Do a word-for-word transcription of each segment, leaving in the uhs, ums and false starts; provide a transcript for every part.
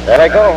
There they go.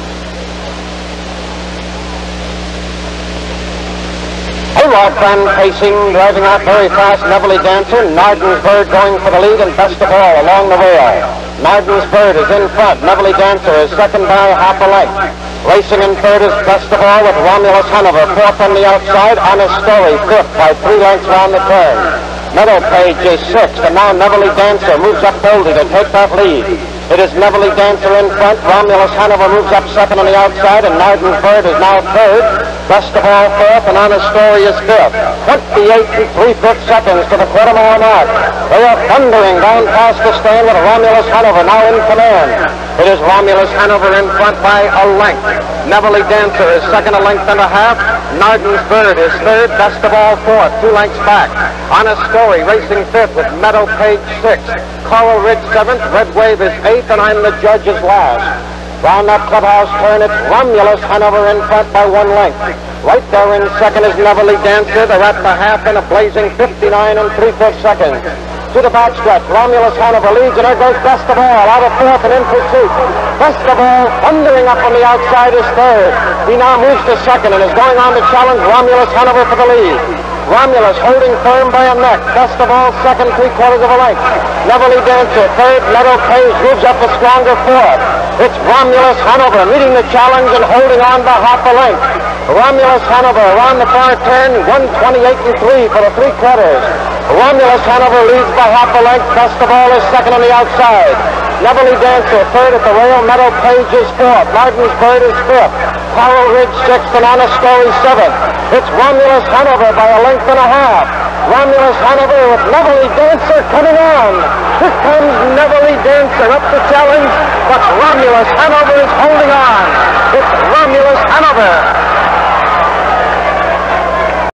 Hayward friend pacing, driving out very fast, Neverly Dancer. Narden's Bird going for the lead, and best of all, along the rail. Narden's Bird is in front. Neverly Dancer is second by half a length. Racing in third is best of all with Romulus Hanover. Fourth on the outside. Honest Story fifth by three lengths round the turn. Meadow Page is sixth, and now Neverly Dancer moves up boldly to take that lead. It is Neverly Dancer in front. Romulus Hanover moves up second on the outside, and Narden's Bird is now third. Best of all fourth, and Honest Story is fifth. twenty-eight and three-fifths seconds to the quarter mile mark. They are thundering down past the stand with Romulus Hanover now in command. It is Romulus Hanover in front by a length. Neverly Dancer is second a length and a half. Narden's Bird is third. Best of all fourth, two lengths back. Honest Story racing fifth with Meadow Page sixth. Coral Ridge seventh. Red Wave is eighth, and I'm the judge is last. Round that clubhouse turn, it's Romulus Hanover in front by one length. Right there in second is Neverly Dancer. They're at the half in a blazing fifty-nine and three-fifths seconds. To the backstretch, Romulus Hanover leads, and there goes Best of All out of fourth and in pursuit. Best of All, thundering up on the outside, is third. He now moves to second and is going on to challenge Romulus Hanover for the lead. Romulus holding firm by a neck. Best of All, second, three-quarters of a length. Neverly Dancer, third. Meadow Page moves up a stronger fourth. It's Romulus Hanover meeting the challenge and holding on by half a length. Romulus Hanover around the far turn, one twenty-eight and three for the three quarters. Romulus Hanover leads by half a length. Best of All is second on the outside. Neverly Dancer third at the rail. Meadow Page is fourth. Narden's Bird is fifth. Coral Ridge sixth, and Honest Story seventh. It's Romulus Hanover by a length and a half. Romulus Hanover with Neverly Dancer coming on. Here comes Neverly Dancer up the challenge, but Romulus Hanover is holding